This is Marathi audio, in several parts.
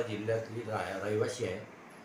जिल्ह्यातली रहिवासी आहे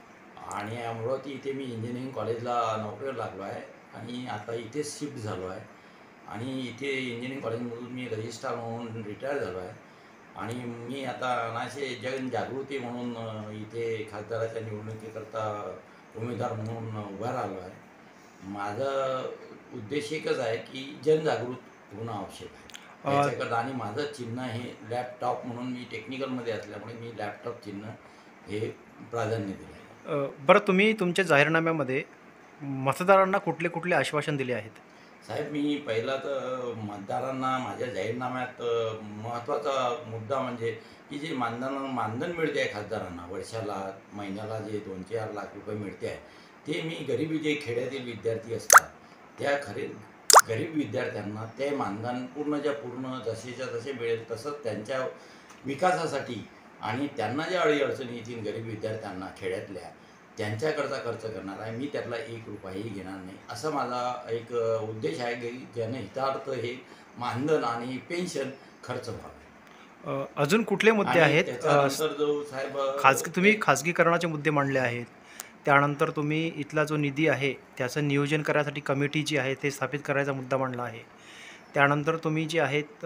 आणि अमरावती इथे मी इंजिनिअरिंग कॉलेजला नोकरीला लागलो आहे आणि आता इथेच शिफ्ट झालो आहे आणि इथे इंजिनिअरिंग कॉलेजमधून मी रजिस्ट्रार म्हणून रिटायर झालो आहे आणि मी आता अनाशे जनजागृती म्हणून इथे खासदाराच्या निवडणुकीकरता उमेदवार म्हणून उभा राहिलो आहे. माझा उद्देश एकच आहे की जनजागृत होणं आवश्यक आहे त्याच्याकरता आणि माझं चिन्ह हे लॅपटॉप म्हणून मी टेक्निकलमध्ये असल्यामुळे मी लॅपटॉप चिन्ह हे प्राधान्य दिलं आहे. बरं, तुम्ही तुमच्या जाहीरनाम्यामध्ये मतदारांना कुठले कुठले आश्वासन दिले आहेत? साहेब, मी पहिला तर मतदारांना माझ्या जाहीरनाम्यात महत्त्वाचा मुद्दा म्हणजे की जे मानधन मिळते आहे खासदारांना वर्षाला महिन्याला जे 2-4 लाख रुपये मिळते आहे ते मी गरीब जे खेड्यातील विद्यार्थी असतात त्या गरीब विद्यार्थ्यांना ते मानधन पूर्णच्या पूर्ण जसेच्या तसे मिळेल तसंच त्यांच्या विकासासाठी आणि त्यांना ज्या अडीअडचणी येतील गरीब विद्यार्थ्यांना खेड्यातल्या त्यांच्याकडचा खर्च करणार आहे. मी त्यातला 1 रुपयाही घेणार नाही असा माझा एक उद्देश आहे की जनहितार्थ हे मानधन आणि पेन्शन खर्च व्हावे. अजून कुठले मुद्दे आहेत? त्याच्यानंतर जो साहेब तुम्ही खाजगीकरणाचे मुद्दे मांडले आहेत. त्यानंतर तुम्ही इथला जो निधी आहे त्याचं नियोजन करण्यासाठी कमिटी जी आहे ते स्थापित करायचा मुद्दा मांडला आहे. त्यानंतर तुम्ही जे आहेत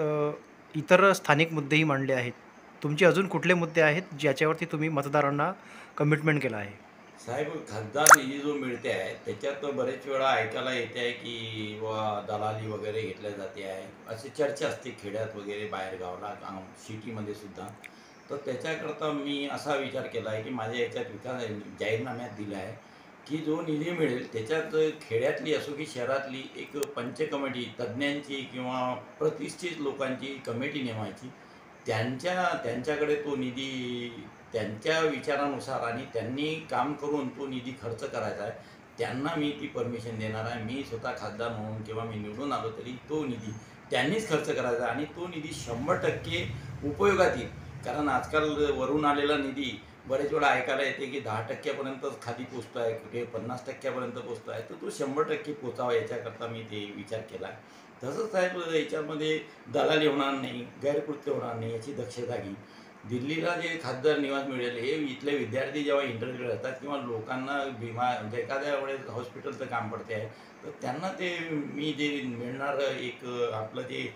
इतर स्थानिक मुद्देही मांडले आहेत. तुमचे अजून कुठले मुद्दे आहेत ज्याच्यावरती तुम्ही मतदारांना कमिटमेंट केलं आहे? साहेब, खासदार निधी जो मिळते आहे त्याच्यात बरेच वेळा ऐकायला येते आहे की दलाली वगैरे घेतल्या जाते आहे अशी चर्चा असते खेड्यात वगैरे बाहेरगावला सिटीमध्ये सुद्धा. तर त्याच्याकरता मी असा विचार केला आहे की माझ्या याच्यात विकास जाहीरनाम्यात दिला आहे की जो निधी मिळेल त्याच्यात खेड्यातली असो की शहरातली एक पंच कमिटी तज्ज्ञांची किंवा प्रतिष्ठित लोकांची कमिटी नेमायची. त्यांच्याकडे तो निधी त्यांच्या विचारानुसार आणि त्यांनी काम करून तो निधी खर्च करायचा आहे. त्यांना मी ती परमिशन देणार आहे. मी स्वतः खासदार म्हणून किंवा मी निवडून आलो तरी तो निधी त्यांनीच खर्च करायचा आणि तो निधी 100% उपयोगात येईल. कारण आजकाल वरून आलेला निधी बरेच वेळा ऐकायला येते की 10%पर्यंतच खाली पोचतो आहे, कुठे 50%पर्यंत पोचतो आहे. तर तो 100% पोचावा याच्याकरता मी ते विचार केला आहे. तसंच साहेब याच्यामध्ये दलाली होणार नाही, गैरकृत्य होणार नाही याची दक्षता घ्या. दिल्लीला जे खासदार निवास मिळेल हे इथले विद्यार्थी जेव्हा इंटरव्ह्यू येतात किंवा लोकांना म्हणजे एखाद्या वेळेस हॉस्पिटलचं काम पडते आहे तर त्यांना ते मी जे मिळणारं एक आपलं जे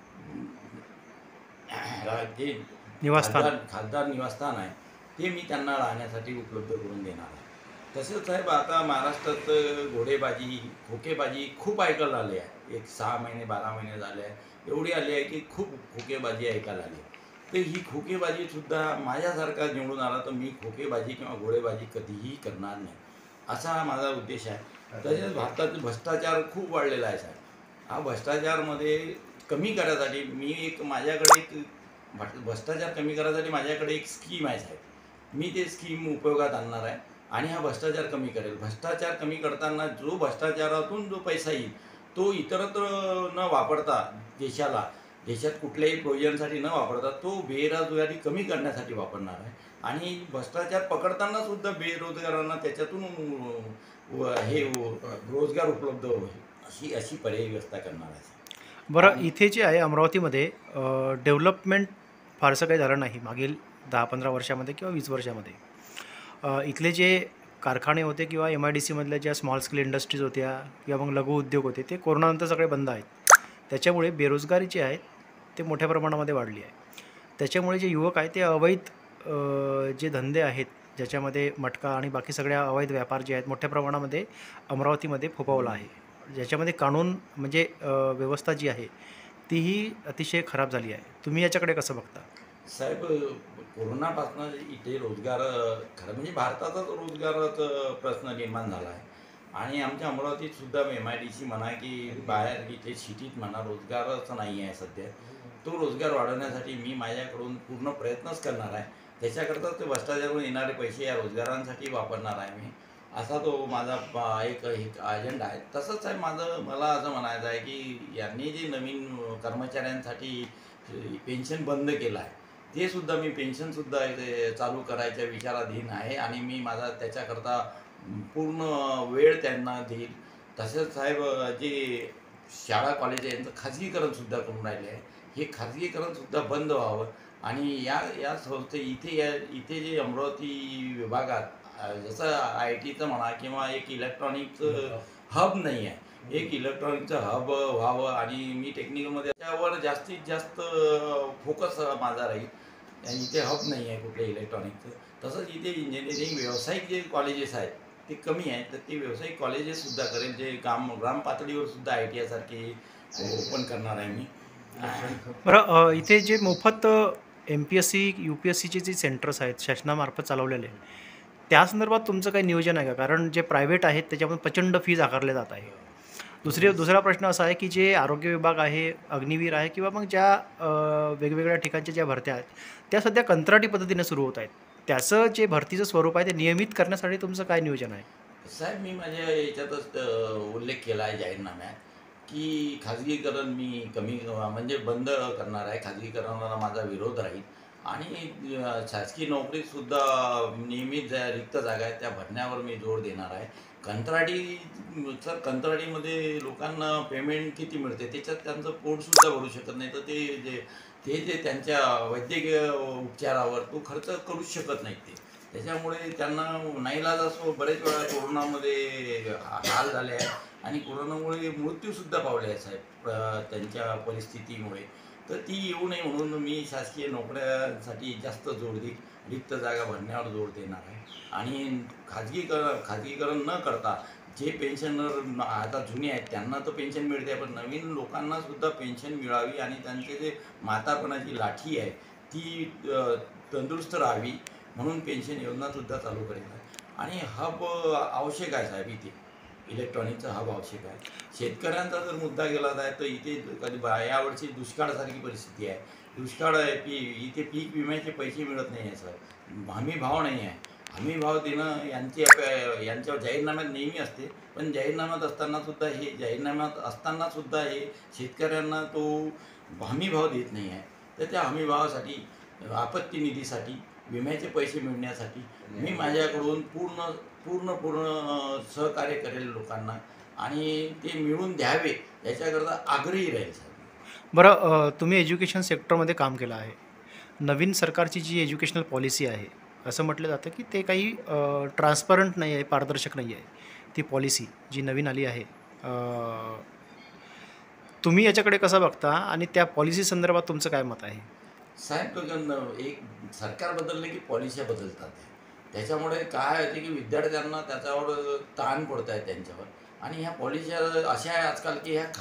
खासदार निवासस्थान आहे ते मी त्यांना राहण्यासाठी उपलब्ध करून देणार आहे. तसेच साहेब आता महाराष्ट्रात घोडेबाजी खोकेबाजी खूप ऐकायला आले आहे. 6 महिने 12 महिने झाले आहे एवढी आली आहे की खूप खोकेबाजी ऐकायला आली आहे. तर ही खोकेबाजीसुद्धा माझ्यासारखा निवडून आला तर मी खोकेबाजी किंवा घोडेबाजी कधीही करणार नाही असा माझा उद्देश आहे. तसेच भारतात भ्रष्टाचार खूप वाढलेला आहे साहेब. हा भ्रष्टाचारमध्ये कमी करण्यासाठी भ्रष्टाचार कमी करण्यासाठी माझ्याकडे एक स्कीम आहे साहेब. मी ते स्कीम उपयोगात आणणार आहे आणि हा भ्रष्टाचार कमी करेल. भ्रष्टाचार कमी करताना जो भ्रष्टाचारातून जो पैसा येईल तो इतरत्र न वापरता देशात कुठल्याही प्रोविजनसाठी न वापरता तो बेरोजगारी कमी करण्यासाठी वापरणार आहे आणि भ्रष्टाचार पकडताना सुद्धा बेरोजगारांना त्याच्यातून रोजगार उपलब्ध होईल अशी पर्यायी व्यवस्था करणार आहे. बरं, इथे जे आहे अमरावतीमध्ये डेव्हलपमेंट फारसं काही झालं नाही मागील 10-15 वर्षामध्ये किंवा 20 वर्षामध्ये. इथले जे कारखाने होते किंवा MIDC मधल्या ज्या स्मॉल स्केल इंडस्ट्रीज होत्या किंवा मग लघु उद्योग होते ते कोरोनानंतर सगळे बंद आहेत. त्याच्यामुळे बेरोजगारी जी आहे ते मोठ्या प्रमाणामध्ये वाढली आहे. त्याच्यामुळे जे युवक आहेत ते अवैध जे धंदे आहेत ज्याच्यामध्ये मटका आणि बाकी सगळ्या अवैध व्यापार जे आहेत मोठ्या प्रमाणामध्ये अमरावतीमध्ये फोफावला आहे. ज्याच्यामध्ये कानून म्हणजे व्यवस्था जी आहे तीही अतिशय खराब झाली आहे. तुम्ही याच्याकडे कसं बघता? साहेब, कोरोनापासून इथे रोजगार खरं म्हणजे भारताचाच रोजगाराचा प्रश्न निर्माण झाला आहे आणि आमच्या अमरावतीत सुद्धा MIDC म्हणा की बाहेर इथे सिटीत म्हणा रोजगारच नाही आहे सध्या. तो रोजगार वाढवण्यासाठी मी माझ्याकडून पूर्ण प्रयत्नच करणार आहे. त्याच्याकरता ते भ्रष्टाचारातून येणारे पैसे या रोजगारांसाठी वापरणार आहे मी असा तो माझा एक अजेंडा आहे. तसंच आहे मला असं म्हणायचं आहे की यांनी जे नवीन कर्मचाऱ्यांसाठी पेन्शन बंद केलं आहे ते सुद्धा मी पेन्शनसुद्धा चालू करायच्या विचाराधीन आहे आणि मी माझा त्याच्याकरता पूर्ण वेळ त्यांना देईल. तसेच साहेब जे शाळा कॉलेज यांचं खाजगीकरणसुद्धा करून राहिले आहे हे खाजगीकरणसुद्धा बंद व्हावं आणि या संस्थे इथे जे अमरावती विभागात जसं आय टीचं म्हणा किंवा एक इलेक्ट्रॉनिकचं हब नाही आहे, एक इलेक्ट्रॉनिकचं हब व्हावं आणि मी टेक्निकलमध्ये त्यावर जास्तीत जास्त फोकस माझा राहील. आणि इथे हब नाही आहे कुठल्या इलेक्ट्रॉनिकचं. तसंच इथे इंजिनिअरिंग व्यावसायिक जे कॉलेजेस आहेत ते कमी आहेत, तर ते व्यावसायिक कॉलेजेससुद्धा करेल, जे ग्राम पातळीवर सुद्धा आय टी आयसारखे ओपन करणार आहे मी. बरं, इथे जे मोफत MPSC UPSCचे जे सेंटर्स आहेत शासनामार्फत चालवलेले, त्या संदर्भात तुमचं काही नियोजन आहे का? कारण जे प्रायव्हेट आहेत त्याच्यामध्ये प्रचंड फीज आकारले जात आहे. दुसरा प्रश्न असा आहे की जे आरोग्य विभाग आहे, अग्निवीर आहे किंवा मग ज्या वेगवेगळ्या ठिकाणच्या ज्या भरत्या आहेत त्या सध्या कंत्राटी पद्धतीने सुरू होत आहेत. त्याचं जे भरतीचं स्वरूप आहे ते नियमित करण्यासाठी तुमचं काय नियोजन आहे? साहेब, मी माझ्या याच्यातच उल्लेख केला आहे जाहीरनाम्यात, की खाजगीकरण मी कमी म्हणजे बंद करणार आहे. खाजगीकरणाला माझा विरोध राहील आणि शासकीय नोकरीतसुद्धा नियमित रिक्त जागा आहेत त्या भरण्यावर मी जोर देणार आहे. कंत्राटीमध्ये लोकांना पेमेंट किती मिळते त्याच्यात त्यांचं पोटसुद्धा भरू शकत नाही, तर ते त्यांच्या वैद्यकीय उपचारावर तो खर्च करूच शकत नाहीत ते. त्याच्यामुळे त्यांना नाईलाज असो, बरेच वेळा कोरोनामध्ये हाल झाले आहेत आणि कोरोनामुळे मृत्यूसुद्धा पावले आहेत साहेब त्यांच्या परिस्थितीमुळे. तर ती येऊ नये म्हणून मी शासकीय नोकऱ्यांसाठी जास्त जोर देईन, रिक्त जागा भरण्यावर जोर देणार आहे. आणि खाजगीकरण न करता जे पेन्शनर आता जुने आहेत त्यांना तर पेन्शन मिळते, पण नवीन लोकांनासुद्धा पेन्शन मिळावी आणि त्यांचे जे म्हातारपणाची लाठी आहे ती तंदुरुस्त राहावी म्हणून पेन्शन योजनासुद्धा चालू करेल आहे. आणि हब आवश्यक आहे साहेब इथे, इलेक्ट्रॉनिकचा हब आवश्यक आहे. शेतकऱ्यांचा जर मुद्दा गेला जाय तर इथे यावर्षी दुष्काळासारखी परिस्थिती आहे. दुष्काळ आहे, इथे पीक विम्याचे पैसे मिळत नाही आहे सर, हमी भाव नाही आहे. हमी भाव देणं यांच्या जाहीरनाम्यात नेहमी असते, पण जाहीरनाम्यात असतानासुद्धा हे शेतकऱ्यांना तो हमी भाव देत नाही आहे. तर त्या हमी भावासाठी, आपत्ती निधीसाठी, विम्याचे पैसे मिळण्यासाठी मी माझ्याकडून पूर्ण सहकार्य करेल लोकांना आणि ते मिळवून द्यावे याच्याकरता आग्रही राहील साहेब. बरं, तुम्ही एज्युकेशन सेक्टरमध्ये काम केलं आहे. नवीन सरकारची जी एज्युकेशनल पॉलिसी आहे असं म्हटलं जातं की ते काही ट्रान्सपरंट नाही आहे, पारदर्शक नाही आहे ती पॉलिसी जी नवीन आली आहे. तुम्ही याच्याकडे कसं बघता आणि त्या पॉलिसी संदर्भात तुमचं काय मत आहे? साहेब, एक सरकार बदलले की पॉलिस्या बदलतात. त्याच्यामुळे काय होते की विद्यार्थ्यांना त्याच्यावर ताण पडत आहे त्यांच्यावर. आणि ह्या पॉलिस्या अशा आहे आजकाल की ह्या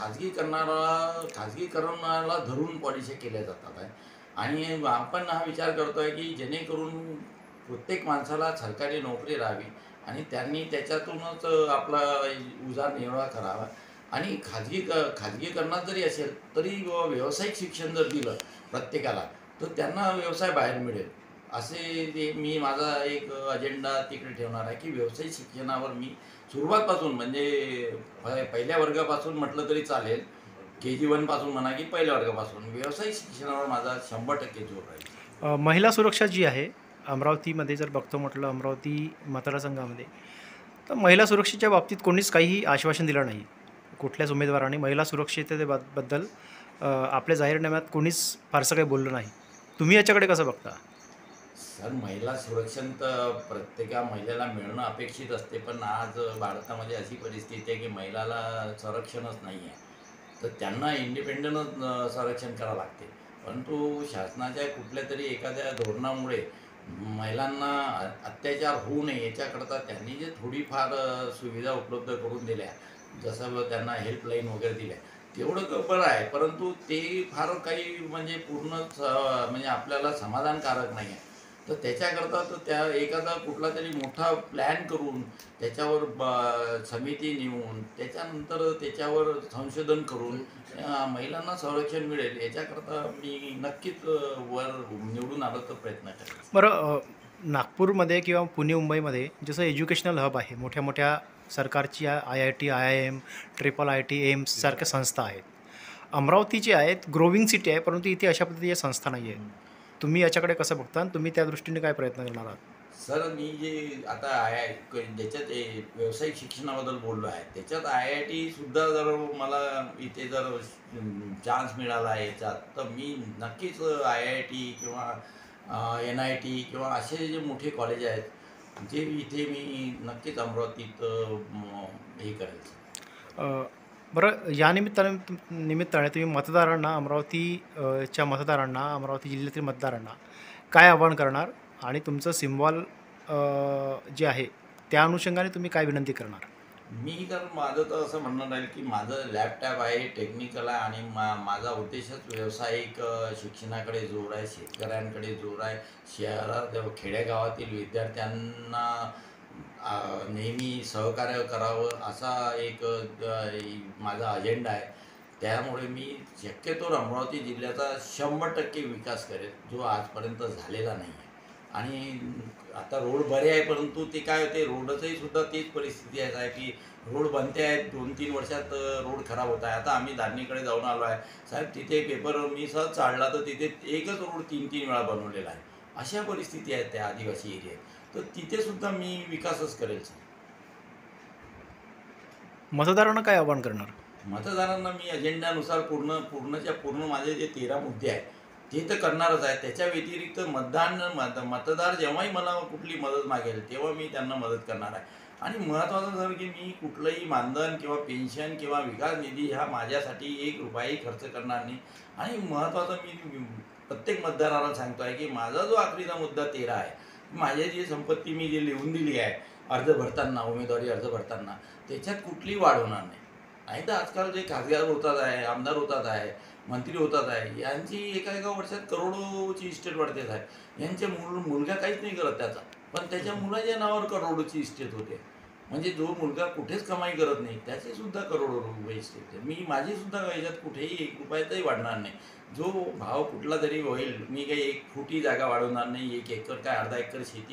खाजगीकरणाला धरून पॉलिस्या केल्या जातात आहे. आणि आपण हा विचार करतो आहे की जेणेकरून प्रत्येक माणसाला सरकारी नोकरी राहावी आणि त्यांनी त्याच्यातूनच आपला उदरनिर्वाह करावा. आणि खाजगीकरणात जरी असेल तरी व्यावसायिक शिक्षण जर दिलं प्रत्येकाला तर त्यांना व्यवसाय बाहेर मिळेल. असे ते मी माझा एक अजेंडा तिकडे ठेवणार आहे की व्यावसायिक शिक्षणावर मी सुरुवातपासून म्हणजे पहिल्या वर्गापासून म्हटलं तरी चालेल, KG1 पासून म्हणा की पहिल्या वर्गापासून व्यावसायिक शिक्षणावर माझा 100% जोर राहील. महिला सुरक्षा जी आहे अमरावतीमध्ये जर बघतो म्हटलं अमरावती मतदारसंघामध्ये, तर महिला सुरक्षेच्या बाबतीत कोणीच काही आश्वासन दिलं नाही. कुठल्याच उमेदवाराने महिला सुरक्षिततेबद्दल आपल्या जाहीरनाम्यात कोणीच फारसं काही बोललं नाही. तुम्ही याच्याकडे कसं बघता? सर, महिला संरक्षण तर प्रत्येक महिलेला मिळणं अपेक्षित असते, पण आज भारतामध्ये अशी परिस्थिती आहे की महिलाला संरक्षणच नाही आहे. तर त्यांना इंडिपेंडंटच संरक्षण करावं लागते. परंतु शासनाच्या कुठल्या तरी एखाद्या धोरणामुळे महिलांना अत्याचार होऊ नये याच्याकरता त्यांनी जे थोडीफार सुविधा उपलब्ध करून दिल्या, जसं त्यांना हेल्पलाईन वगैरे दिल्या, तेवढं बरं आहे. परंतु ते फार काही म्हणजे म्हणजे आपल्याला समाधानकारक नाही आहे. तर त्याच्याकरता तर त्या एखादा कुठला तरी मोठा प्लॅन करून त्याच्यावर समिती नेऊन त्याच्यानंतर त्याच्यावर संशोधन करून महिलांना संरक्षण मिळेल याच्याकरता मी नक्कीच निवडून आलो तर प्रयत्न करेन. बरं, नागपूरमध्ये किंवा पुणे मुंबईमध्ये जसं एज्युकेशनल हब आहे, मोठ्या मोठ्या सरकारची IIT, IIM, IIIT, एम्स सारख्या संस्था आहेत. अमरावती जी आहेत ग्रोविंग सिटी आहे, परंतु इथे अशा पद्धतीच्या संस्था नाही आहेत. तुम्ही याच्याकडे कसं बघता आणि तुम्ही त्या दृष्टीने काय प्रयत्न करणार आहात? सर मी जे आता ज्याच्यात व्यावसायिक शिक्षणाबद्दल बोललो आहे त्याच्यात IIT सुद्धा जर मला इथे जर चान्स मिळाला आहे याच्यात तर मी नक्कीच IIT किंवा NIT किंवा असे जे मोठे कॉलेज आहेत जे इथे मी नक्कीच अमरावतीत हे करेल. अ, बरं या निमित्ताने तुम्ही मतदारांना च्या मतदारांना अमरावती जिल्ह्यातील मतदारांना काय आवाहन करणार आणि तुमचं सिम्बॉल जे आहे त्या अनुषंगाने तुम्ही काय विनंती करणार? मी तर माझं तर असं म्हणणं राहील की माझं लॅपटॉप आहे, टेक्निकल आहे आणि माझा उद्देशच व्यावसायिक शिक्षणाकडे जोर आहे, शेतकऱ्यांकडे जोर आहे. शहरात खेडेगावातील विद्यार्थ्यांना नेहमी सहकार्य करावं असा एक माझा अजेंडा आहे. त्यामुळे मी शक्यतोवर अमरावती जिल्ह्याचा 100% विकास करेल, जो आजपर्यंत झालेला नाही आहे. आणि आता रोड बरे आहे, परंतु ते काय होते रोडचंही सुद्धा तीच परिस्थिती आहे की रोड बनते आहेत 2-3 वर्षात रोड खराब होत आहे. आता आम्ही धारणीकडे जाऊन आलो आहे साहेब, तिथे पेपर मी सहज चालला तर तिथे एकच रोड 3-3 वेळा बनवलेला आहे. अशा परिस्थिती आहेत त्या आदिवासी एरियात. तर तिथे सुद्धा मी विकासच करेल. मतदारांना काय आवाहन करणार? मतदारांना मी अजेंड्यानुसार पूर्णच्या पूर्ण माझे जे 13 मुद्दे आहेत ते तर करणारच आहे. त्याच्या व्यतिरिक्त मतदार जेव्हाही मला कुठली मदत मागेल तेव्हा मी त्यांना मदत करणार आहे. आणि महत्त्वाचं जर की मी कुठलंही मानधन किंवा पेन्शन किंवा विकास निधी ह्या माझ्यासाठी 1 रुपयाही खर्च करणार नाही. आणि महत्त्वाचं मी प्रत्येक मतदाराला सांगतो आहे की माझा जो आखरीचा मुद्दा 13 आहे, माझी जी संपत्ती मी जी लिहून दिली आहे अर्ज भरताना, उमेदवारी अर्ज भरताना, त्याच्यात कुठलीही वाढ होणार नाही. नाही तर आजकाल जे खासदार होतात आहे, आमदार होतात आहे, मंत्री होतात आहे, यांची एका वर्षात करोडोची इस्टेट वाढते आहे. यांचे मुलगा काहीच नाही करत त्याचा, पण त्याच्या मुलाच्या नावावर करोडोची इस्टेट होते. म्हणजे जो मुलगा कुठेच कमाई करत नाही त्याचे सुद्धा करोडो रुपये इस्टेट आहे. मी माझी सुद्धा याच्यात कुठेही 1 रुपयातही वाढणार नाही. जो भाव कुठला तरी होईल, मी काही 1 फुटी जागा वाढवणार नाही. 1 एकर काय अर्धा एकर शेती